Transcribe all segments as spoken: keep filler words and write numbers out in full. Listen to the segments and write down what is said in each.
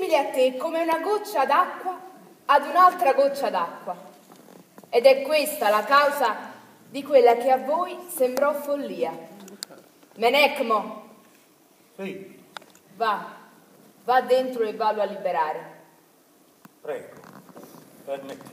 simile a te come una goccia d'acqua ad un'altra goccia d'acqua. Ed è questa la causa di quella che a voi sembrò follia. Menecmo, Sì, va, va dentro e vallo a liberare. prego, permettete.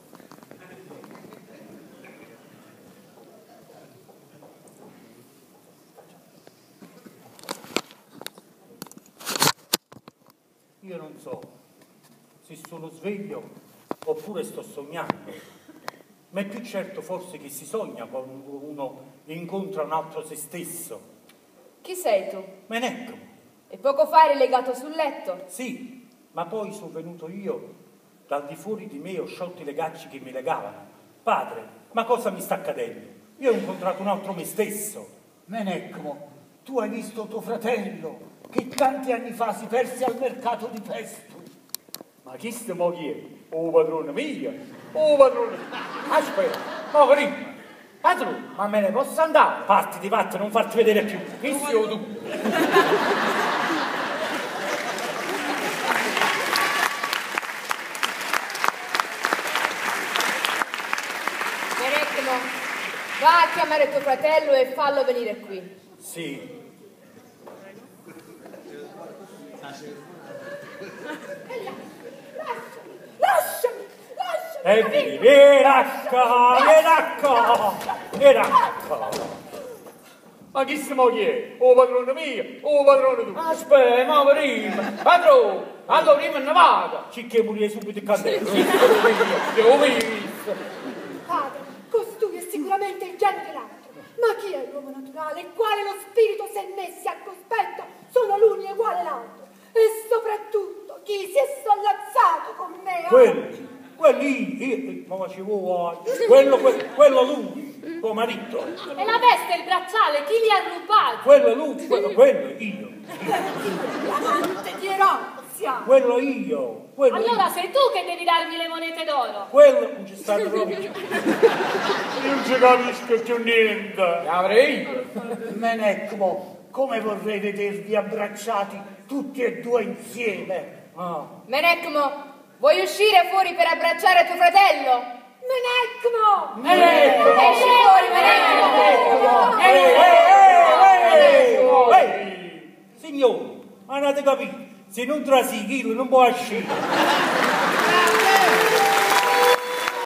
Io non so se sono sveglio oppure sto sognando, ma è più certo forse che si sogna quando uno incontra un altro se stesso. Chi sei tu? Menecco, E poco fa eri legato sul letto? sì, ma poi sono venuto io, dal di fuori di me ho sciolto i legacci che mi legavano. Padre, ma cosa mi sta accadendo? Io ho incontrato un altro me stesso. Menecmo, tu hai visto tuo fratello che tanti anni fa si perse al mercato di Pesto. Ma chi sta mo chi è? Oh padrone mio, oh padrone. Aspetta, ma prima, padrone, ma me ne posso andare? Parti di vatte, non farti vedere più. Chi sei tu? Menecmo, va a chiamare tuo fratello e fallo venire qui. Sì. Lasciami, lasciami! E vieni, veracca, veracca, veracca. Ma chi se mo chi è? Oh padrone mio, oh padrone tu. Aspetta, ma prima, padrone, allora prima ne vado. Ci che morire subito in candela. Devo visto. Padre, costui è sicuramente il genio dell'altro. Ma chi è l'uomo naturale? Quale lo spirito se messi a cospetto sono l'uno e uguale l'altro? E soprattutto, chi si è sollazzato con me? Quello, quello io, ma ci vuoi? Quello, quello, quello lui, tuo marito. E la veste e il bracciale, chi li ha rubati? Quello lui, quello, quello io. L'amante di Erozia! Quello io, quello Allora io. sei tu che devi darmi le monete d'oro. Quello non c'è stato proprio. Io non ci capisco più niente. Avrei io. Menecmo, come vorrei vedervi abbracciati tutti e due insieme. Ah. Menecmo, vuoi uscire fuori per abbracciare tuo fratello? Menecmo! Menecmo! Esci fuori, Menecmo! Ehi, ehi, ehi, ehi! Signore, ma non avete capito? Se non trasi, non può uscire.